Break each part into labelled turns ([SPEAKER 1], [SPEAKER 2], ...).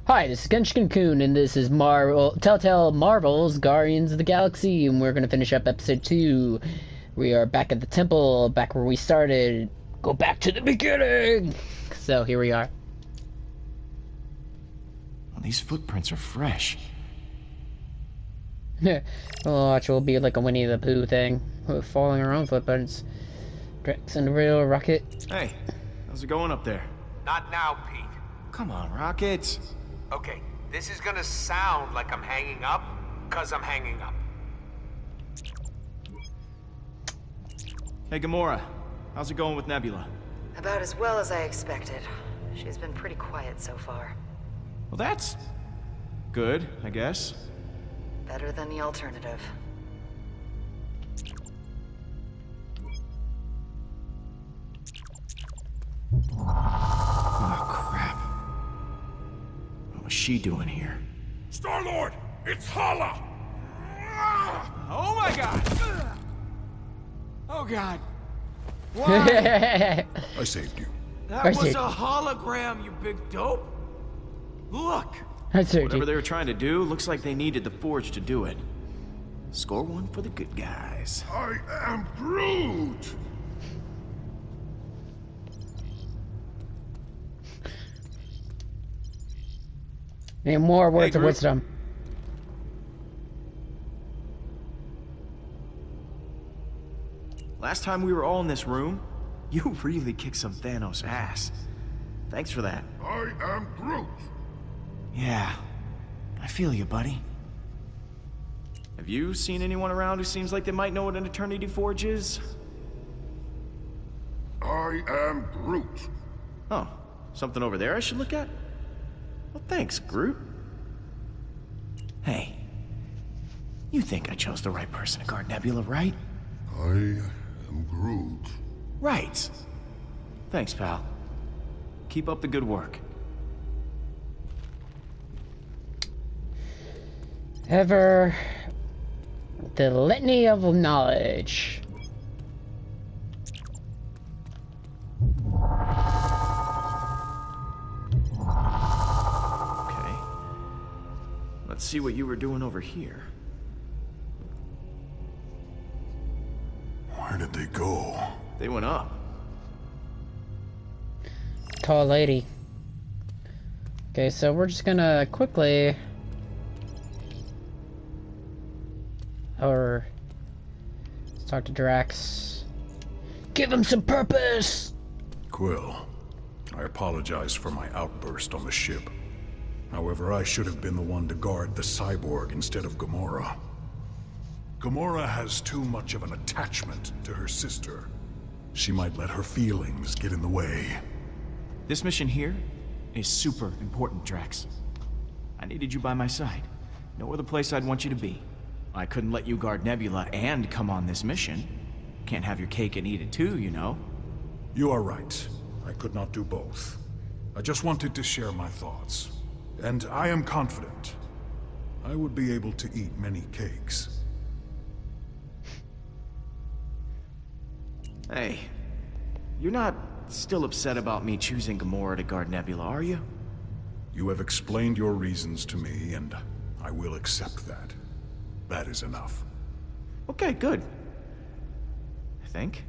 [SPEAKER 1] Hi, this is Genshin Kun, and this is Telltale Marvel's Guardians of the Galaxy, and we're gonna finish up episode 2. We are back at the temple, back where we started. Go back to the beginning! So, here we are.
[SPEAKER 2] Well, these footprints are fresh.
[SPEAKER 1] Watch, will be like a Winnie the Pooh thing. We're following our own footprints. Drex and the real Rocket.
[SPEAKER 2] Hey, how's it going up there?
[SPEAKER 3] Not now, Pete.
[SPEAKER 2] Come on, Rocket.
[SPEAKER 3] Okay, this is gonna sound like I'm hanging up, 'cause I'm hanging up.
[SPEAKER 2] Hey, Gamora. How's it going with Nebula?
[SPEAKER 4] About as well as I expected. She's been pretty quiet so far.
[SPEAKER 2] Well, that's good, I guess.
[SPEAKER 4] Better than the alternative.
[SPEAKER 2] Oh, crap. What was she doing here?
[SPEAKER 5] Star-Lord, it's Hala!
[SPEAKER 2] Oh my god! Oh god.
[SPEAKER 1] I
[SPEAKER 5] I saved you.
[SPEAKER 3] That
[SPEAKER 1] I
[SPEAKER 3] was
[SPEAKER 1] see.
[SPEAKER 3] a hologram, you big dope. Look!
[SPEAKER 2] Whatever they were trying to do, looks like they needed the Forge to do it. Score one for the good guys.
[SPEAKER 5] I am Groot!
[SPEAKER 1] Need more words of
[SPEAKER 2] Groot.
[SPEAKER 1] wisdom.
[SPEAKER 2] Last time we were all in this room, you really kicked some Thanos ass. Thanks for that.
[SPEAKER 5] I am Groot!
[SPEAKER 2] Yeah, I feel you, buddy. Have you seen anyone around who seems like they might know what an Eternity Forge is?
[SPEAKER 5] I am Groot!
[SPEAKER 2] Oh, something over there I should look at? Well, thanks, Groot. Hey, you think I chose the right person to guard Nebula, right?
[SPEAKER 5] I am Groot.
[SPEAKER 2] Right. Thanks, pal. Keep up the good work.
[SPEAKER 1] Ever the litany of knowledge.
[SPEAKER 2] Okay. Let's see what you were doing over here.
[SPEAKER 5] Where did they go?
[SPEAKER 2] They went up.
[SPEAKER 1] Tall lady. Okay, so we're just gonna quickly... Or... Let's talk to Drax. Give him some purpose!
[SPEAKER 5] Quill, I apologize for my outburst on the ship. However, I should have been the one to guard the cyborg instead of Gamora. Gamora has too much of an attachment to her sister. She might let her feelings get in the way.
[SPEAKER 2] This mission here is super important, Drax. I needed you by my side. No other place I'd want you to be. I couldn't let you guard Nebula and come on this mission. Can't have your cake and eat it too, you know.
[SPEAKER 5] You are right. I could not do both. I just wanted to share my thoughts. And I am confident I would be able to eat many cakes.
[SPEAKER 2] Hey, you're not still upset about me choosing Gamora to guard Nebula, are you?
[SPEAKER 5] You have explained your reasons to me, and I will accept that. That is enough.
[SPEAKER 2] Okay, good. I think.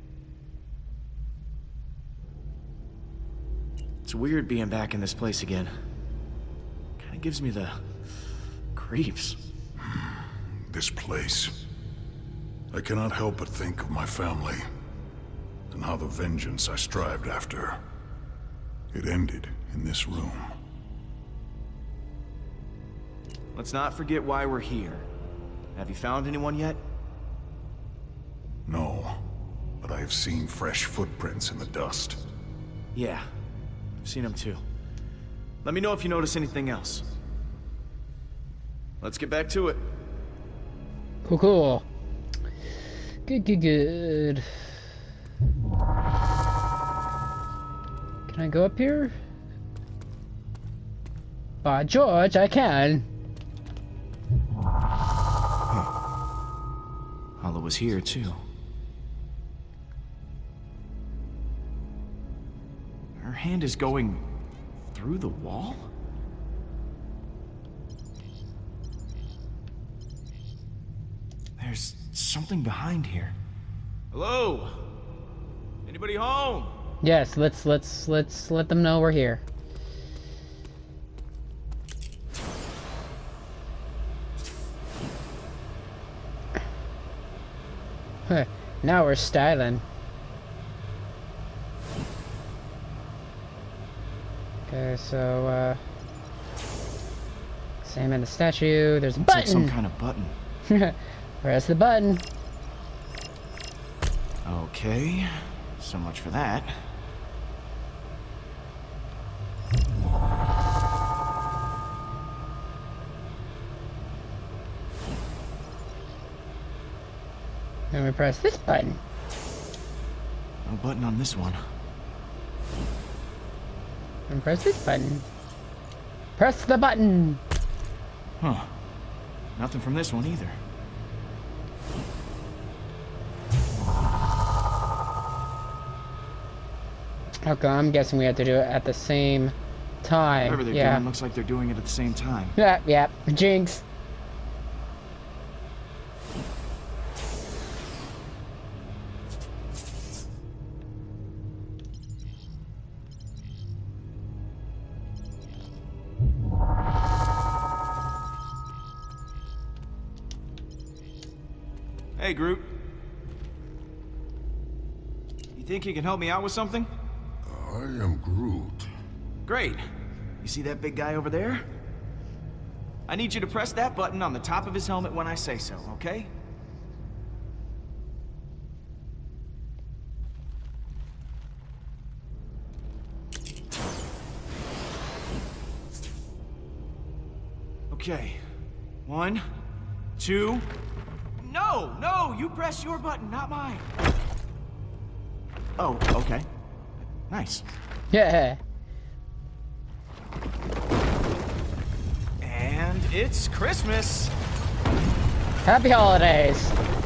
[SPEAKER 2] It's weird being back in this place again. Kinda gives me the creeps.
[SPEAKER 5] This place. I cannot help but think of my family, and how the vengeance I strived after, it ended in this room.
[SPEAKER 2] Let's not forget why we're here. Have you found anyone yet?
[SPEAKER 5] No, but I have seen fresh footprints in the dust.
[SPEAKER 2] Yeah, I've seen them too. Let me know if you notice anything else. Let's get back to it.
[SPEAKER 1] Cool, cool. Good. Can I go up here? By George, I can.
[SPEAKER 2] Hala was here too. Her hand is going through the wall? There's something behind here. Hello? Anybody home?
[SPEAKER 1] Yes, let's let them know we're here. Huh, now we're styling. Okay, so examine the statue. There's a
[SPEAKER 2] Looks like
[SPEAKER 1] button.
[SPEAKER 2] some kind of button.
[SPEAKER 1] Press the button.
[SPEAKER 2] Okay, so much for that.
[SPEAKER 1] And we press this button.
[SPEAKER 2] No button on this one.
[SPEAKER 1] And press this button. Press the button.
[SPEAKER 2] Huh. Nothing from this one either.
[SPEAKER 1] Okay, I'm guessing we have to do it at the same time.
[SPEAKER 2] Whatever they're doing looks like they're doing it at the same time.
[SPEAKER 1] Yeah. Jinx.
[SPEAKER 2] Hey, Groot. You think you can help me out with something?
[SPEAKER 5] I am Groot.
[SPEAKER 2] Great. You see that big guy over there? I need you to press that button on the top of his helmet when I say so, okay? Okay. 1, 2... No! You press your button, not mine. Oh, okay. Nice.
[SPEAKER 1] Yeah.
[SPEAKER 2] And it's Christmas.
[SPEAKER 1] Happy holidays.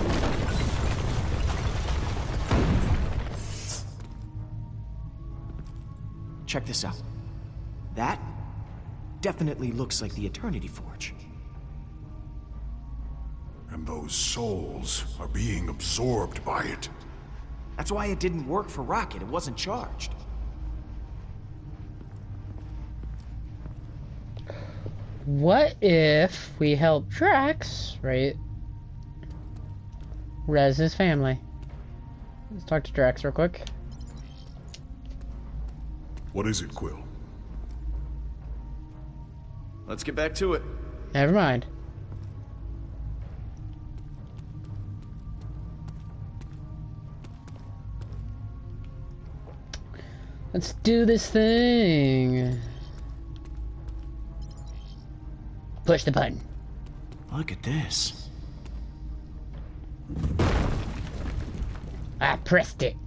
[SPEAKER 2] Check this out. That definitely looks like the Eternity Forge.
[SPEAKER 5] And those souls are being absorbed by it.
[SPEAKER 2] That's why it didn't work for Rocket. It wasn't charged.
[SPEAKER 1] What if we help Drax, right? Res his family. Let's talk to Drax real quick.
[SPEAKER 5] What is it, Quill?
[SPEAKER 2] Let's get back to it.
[SPEAKER 1] Never mind. Let's do this thing. Push the button.
[SPEAKER 2] Look at this.
[SPEAKER 1] I pressed it.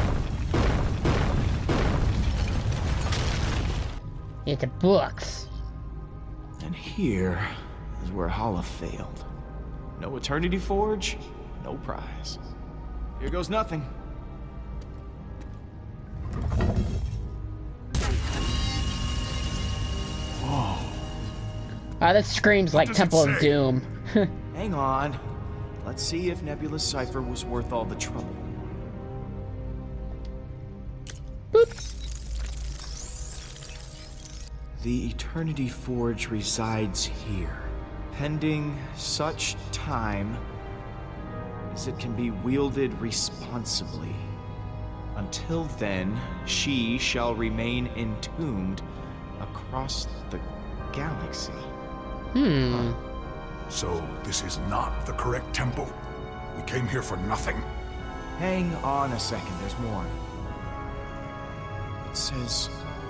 [SPEAKER 1] It's a books.
[SPEAKER 2] And here is where Hala failed. No Eternity Forge, no prize. Here goes nothing.
[SPEAKER 1] Ah, that screams like
[SPEAKER 5] does it
[SPEAKER 1] Temple of
[SPEAKER 5] say?
[SPEAKER 1] Doom.
[SPEAKER 2] Hang on. Let's see if Nebula's cipher was worth all the trouble. The Eternity Forge resides here, pending such time as it can be wielded responsibly. Until then, she shall remain entombed across the galaxy.
[SPEAKER 5] So, this is not the correct temple? We came here for nothing.
[SPEAKER 2] Hang on a second, there's more. It says...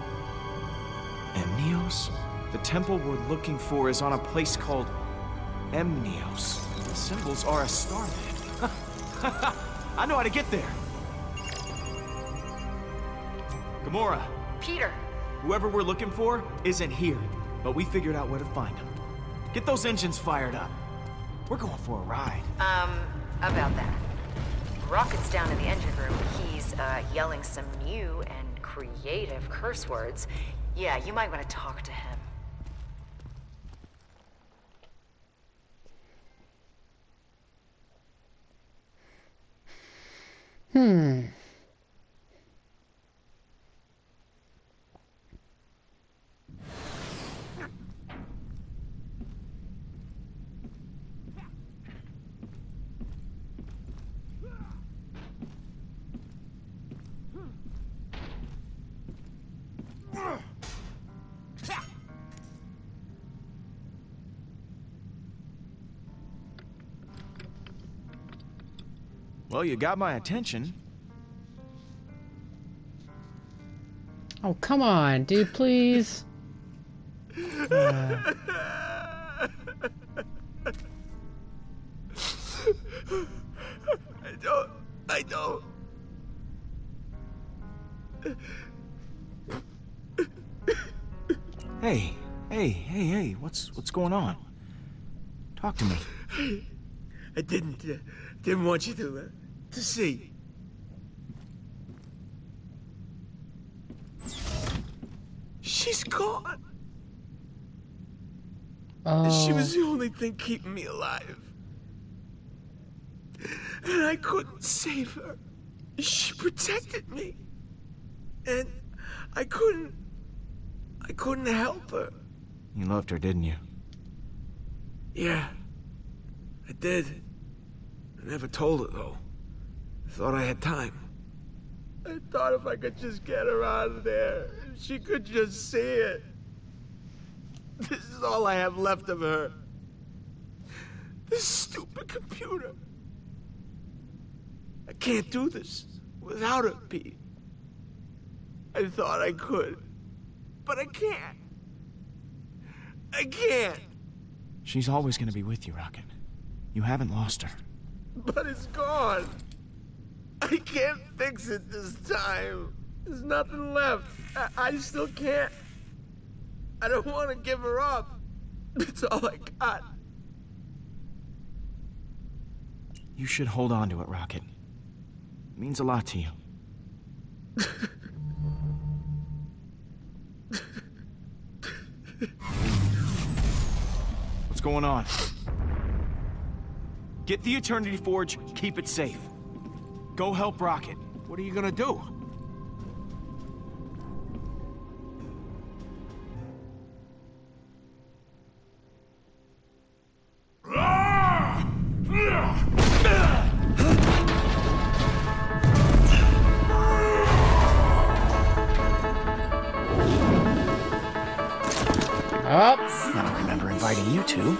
[SPEAKER 2] Emnios? The temple we're looking for is on a place called Emnios. The symbols are a starman. I know how to get there. Gamora,
[SPEAKER 4] Peter!
[SPEAKER 2] whoever we're looking for isn't here, but we figured out where to find him. Get those engines fired up. We're going for a ride.
[SPEAKER 4] About that. Rocket's down in the engine room. He's, yelling some new and creative curse words. Yeah, you might want to talk to him.
[SPEAKER 2] Well, you got my attention.
[SPEAKER 1] Oh, come on, dude, please.
[SPEAKER 3] I don't.
[SPEAKER 2] Hey, what's going on? Talk to me.
[SPEAKER 3] I didn't want you to see. She's gone.
[SPEAKER 1] Oh.
[SPEAKER 3] She was the only thing keeping me alive. And I couldn't save her. She protected me. And I couldn't help her.
[SPEAKER 2] You loved her, didn't you?
[SPEAKER 3] Yeah, I did. I never told her, though. I thought I had time. I thought if I could just get her out of there, if she could just see it. This is all I have left of her. This stupid computer. I can't do this without her, Pete. I thought I could, but I can't. I can't.
[SPEAKER 2] She's always gonna be with you, Rocket. You haven't lost her.
[SPEAKER 3] But it's gone. I can't fix it this time. There's nothing left. I still can't. I don't want to give her up. It's all I got.
[SPEAKER 2] You should hold on to it, Rocket. It means a lot to you. What's going on? Get the Eternity Forge, keep it safe. Go help Rocket.
[SPEAKER 3] What are you gonna do?
[SPEAKER 1] Up.
[SPEAKER 2] I don't remember inviting you to.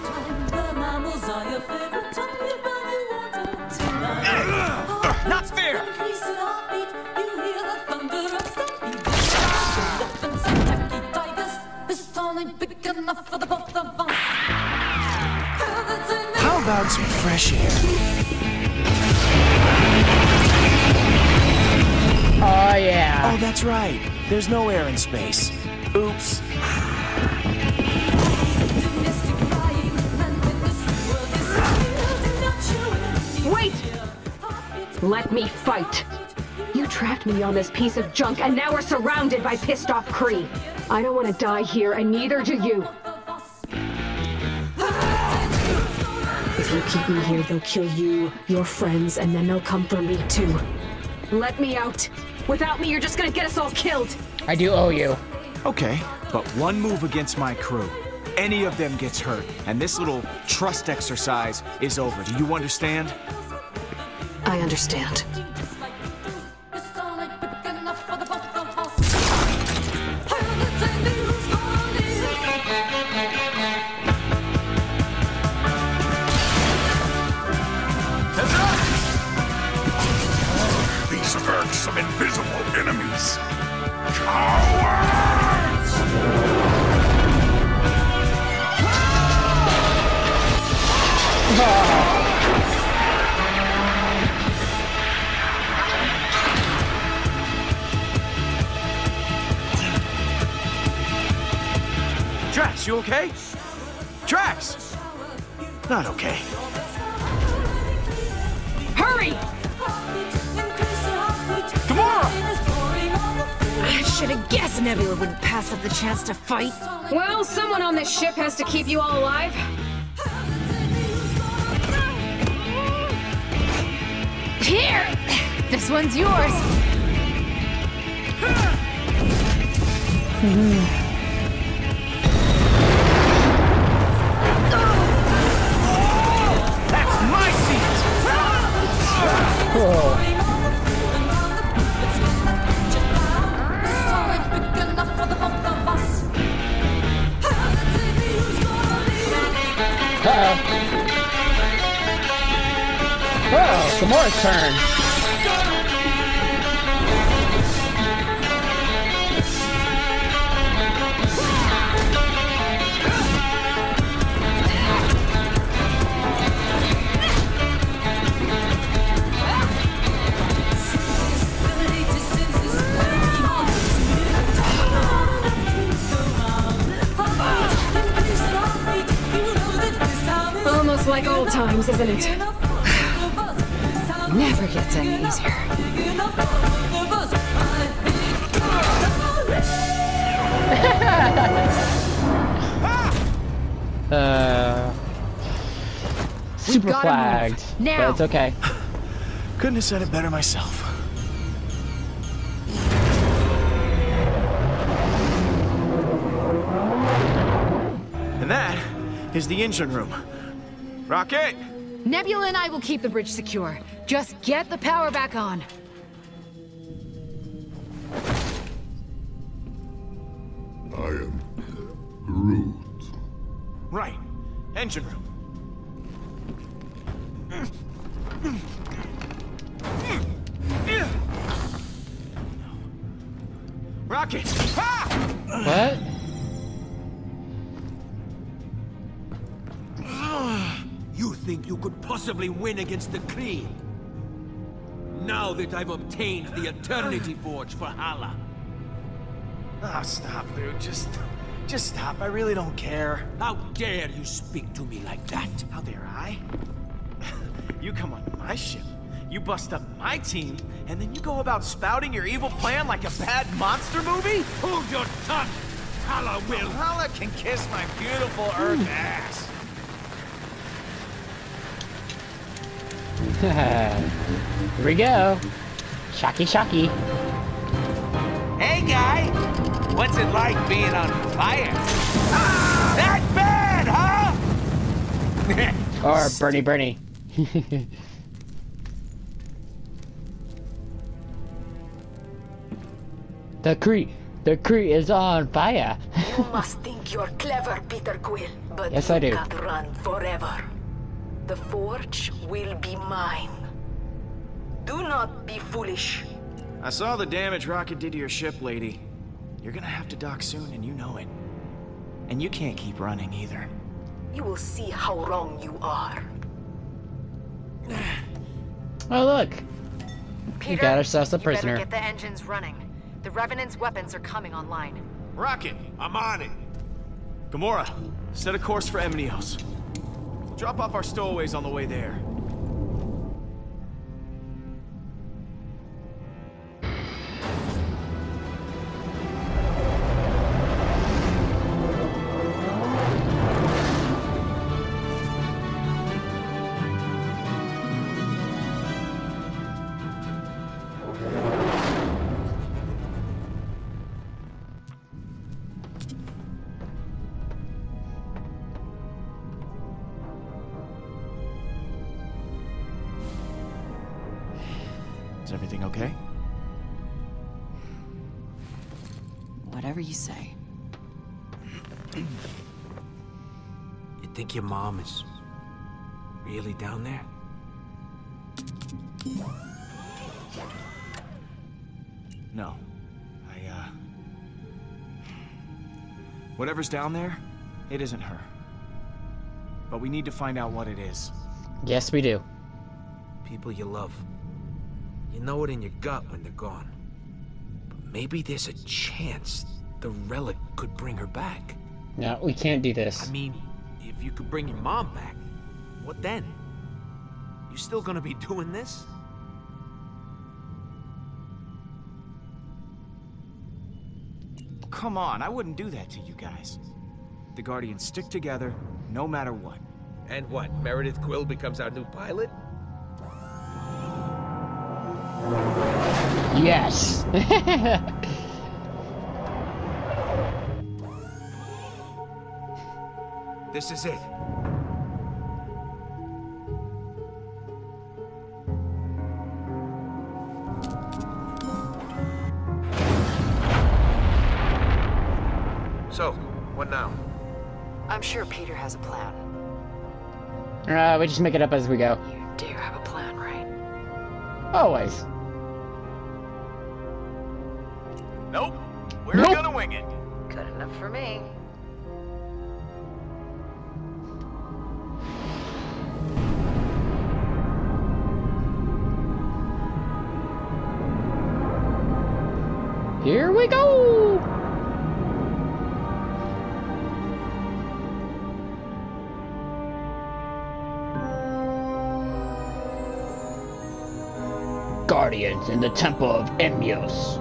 [SPEAKER 2] Not fair! How about some fresh air?
[SPEAKER 1] Oh, yeah.
[SPEAKER 2] Oh, that's right. There's no air in space. Oops.
[SPEAKER 6] Wait! Let me fight. You trapped me on this piece of junk, and now we're surrounded by pissed-off Kree. I don't want to die here, and neither do you. If you keep me here, they'll kill you, your friends, and then they'll come for me, too. Let me out. Without me, you're just gonna get us all killed.
[SPEAKER 1] I do owe you.
[SPEAKER 2] Okay, but one move against my crew. Any of them gets hurt, and this little trust exercise is over. Do you understand?
[SPEAKER 6] I understand.
[SPEAKER 5] These are some invisible enemies. Cowards!
[SPEAKER 2] Drax, you okay? Drax! Not okay.
[SPEAKER 6] Hurry!
[SPEAKER 2] Gamora!
[SPEAKER 4] I should have guessed Nebula wouldn't pass up the chance to fight.
[SPEAKER 6] Well, someone on this ship has to keep you all alive.
[SPEAKER 4] Here! This one's yours.
[SPEAKER 2] That's my seat!
[SPEAKER 1] Cool. Oh, Gamora's turn.
[SPEAKER 6] Almost like old times, isn't it? Never gets any easier.
[SPEAKER 1] Super
[SPEAKER 4] gotta
[SPEAKER 1] flagged.
[SPEAKER 4] move. Now.
[SPEAKER 1] But it's okay.
[SPEAKER 2] Couldn't have said it better myself. And that is the engine room. Rocket!
[SPEAKER 4] Nebula and I will keep the bridge secure. Just get the power back on.
[SPEAKER 5] I am Groot.
[SPEAKER 2] Right. Engine room. Rocket! Ah!
[SPEAKER 1] What?
[SPEAKER 3] You think you could possibly win against the Kree? Now that I've obtained the Eternity Forge for Hala.
[SPEAKER 2] Oh, stop, dude. Just stop. I really don't care.
[SPEAKER 3] How dare you speak to me like that?
[SPEAKER 2] How dare I? You come on my ship, you bust up my team, and then you go about spouting your evil plan like a bad monster movie?
[SPEAKER 3] Hold your tongue! Hala will!
[SPEAKER 2] Hala can kiss my beautiful Earth ass.
[SPEAKER 1] Here we go. Shocky, shocky.
[SPEAKER 7] Hey, guy! What's it like being on fire? That bad, huh?
[SPEAKER 1] Or Bernie. The Kree is on fire.
[SPEAKER 8] You must think you're clever, Peter Quill, but
[SPEAKER 1] Yes,
[SPEAKER 8] you
[SPEAKER 1] I do.
[SPEAKER 8] can't run forever. The Forge will be mine. Do not be foolish.
[SPEAKER 2] I saw the damage Rocket did to your ship, lady. You're gonna have to dock soon, and you know it. And you can't keep running either.
[SPEAKER 8] You will see how wrong you are.
[SPEAKER 1] Oh look,
[SPEAKER 4] Peter,
[SPEAKER 1] got ourselves a
[SPEAKER 4] you
[SPEAKER 1] prisoner.
[SPEAKER 4] better get the engines running. The Revenant's weapons are coming online.
[SPEAKER 2] Rocket!
[SPEAKER 3] I'm on it.
[SPEAKER 2] Gamora, set a course for Emnios. Drop off our stowaways on the way there. Is everything okay?
[SPEAKER 4] Whatever you say.
[SPEAKER 3] You think your mom is really down there?
[SPEAKER 2] No. Whatever's down there, it isn't her. But we need to find out what it is.
[SPEAKER 1] Yes, we do.
[SPEAKER 3] People you love. You know it in your gut when they're gone. But maybe there's a chance the relic could bring her back.
[SPEAKER 1] No, we can't do this.
[SPEAKER 3] I mean, if you could bring your mom back, what then? You still gonna be doing this?
[SPEAKER 2] Come on, I wouldn't do that to you guys. The Guardians stick together, no matter what.
[SPEAKER 3] And what, Meredith Quill becomes our new pilot?
[SPEAKER 1] Yes!
[SPEAKER 3] This is it. So, what now?
[SPEAKER 4] I'm sure Peter has a plan.
[SPEAKER 1] We just make it up as we go.
[SPEAKER 4] You do have a plan, right?
[SPEAKER 1] Always.
[SPEAKER 2] Nope. We're
[SPEAKER 1] Nope.
[SPEAKER 2] gonna wing it.
[SPEAKER 4] Good enough for me.
[SPEAKER 1] Here we go! Guardians in the Temple of Emyos.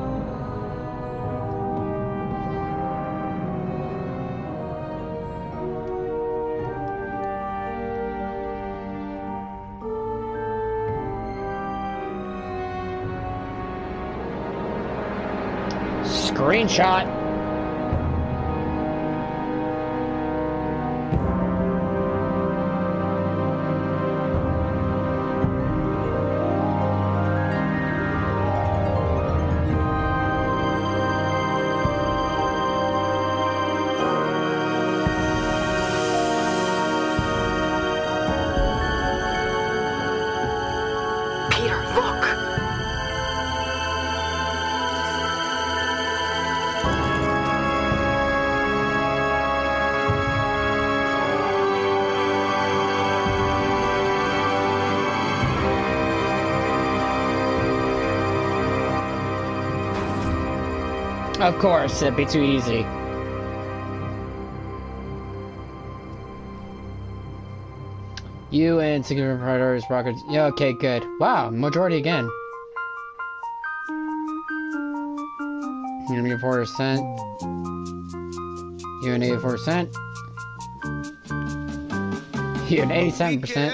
[SPEAKER 1] Screenshot.
[SPEAKER 4] Peter, look!
[SPEAKER 1] Of course, it'd be too easy. You and Secret Predators, Rockets. Yeah, okay, good. Wow, majority again. You and me 4%. You and 84%. You and 87%.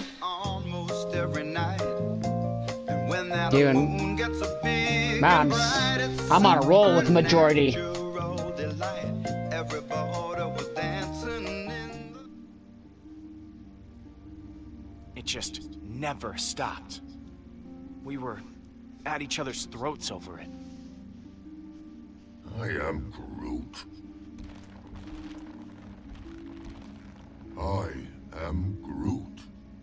[SPEAKER 1] You and man, I'm on a roll with the majority.
[SPEAKER 2] It just never stopped. We were at each other's throats over it.
[SPEAKER 5] I am Groot. I am Groot.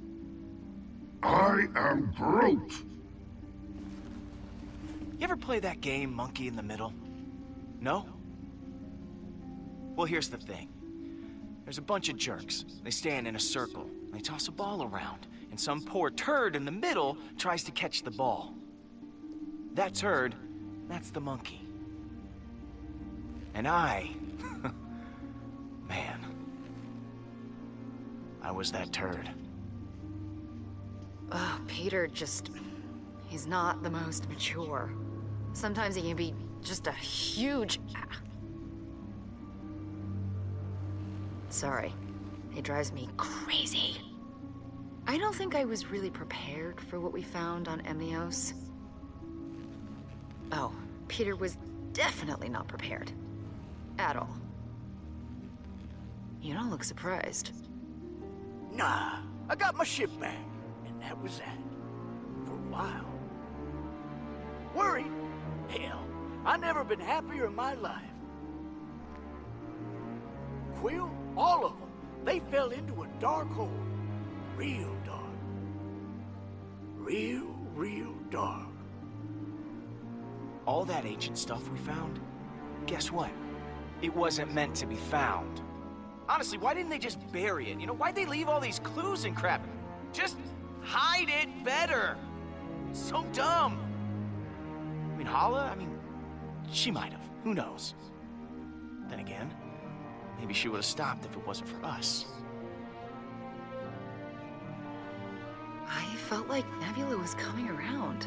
[SPEAKER 5] I am Groot!
[SPEAKER 2] You ever play that game, Monkey in the Middle? No? Well, here's the thing. There's a bunch of jerks. They stand in a circle. They toss a ball around. And some poor turd in the middle tries to catch the ball. That turd, that's the monkey. And I... man. I was that turd.
[SPEAKER 4] Oh, Peter just... he's not the most mature. Sometimes he can be just a huge... Sorry. It drives me crazy. I don't think I was really prepared for what we found on Emyos. Oh, Peter was definitely not prepared. At all. You don't look surprised.
[SPEAKER 7] Nah, I got my ship back, and that was that. For a while. Worried? Hell, I never been happier in my life. Quill, all of them, they fell into a dark hole. Real dark. Real dark.
[SPEAKER 2] All that ancient stuff we found, guess what? It wasn't meant to be found. Honestly, why didn't they just bury it? You know, why'd they leave all these clues and crap? Just hide it better. So dumb. I mean, Hala, she might have. Who knows? Then again, maybe she would have stopped if it wasn't for us.
[SPEAKER 4] I felt like Nebula was coming around.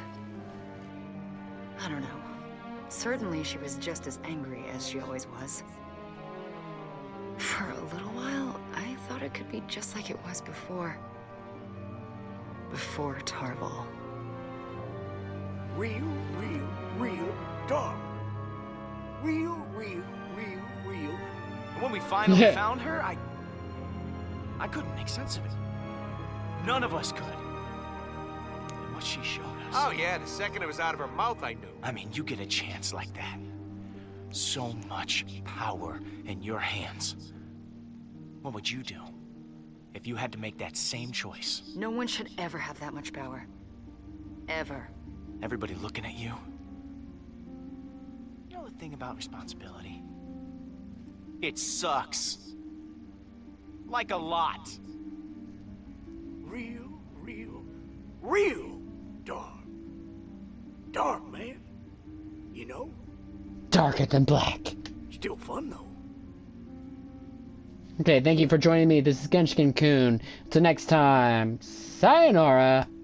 [SPEAKER 4] I don't know. Certainly she was just as angry as she always was. For a little while, I thought it could be just like it was before. Before Tarval.
[SPEAKER 7] real, real dark. Real.
[SPEAKER 2] And when we finally found her, I couldn't make sense of it. None of us could. And what she showed us...
[SPEAKER 3] Oh yeah, the second it was out of her mouth, I knew.
[SPEAKER 2] I mean, you get a chance like that. So much power in your hands. What would you do if you had to make that same choice?
[SPEAKER 4] No one should ever have that much power. Ever.
[SPEAKER 2] Everybody looking at you. You know the thing about responsibility? It sucks. Like a lot.
[SPEAKER 7] Real dark. Dark, man. You know?
[SPEAKER 1] Darker than black.
[SPEAKER 7] Still fun, though.
[SPEAKER 1] Okay, thank you for joining me. This is Genshin Kun. Till next time, sayonara.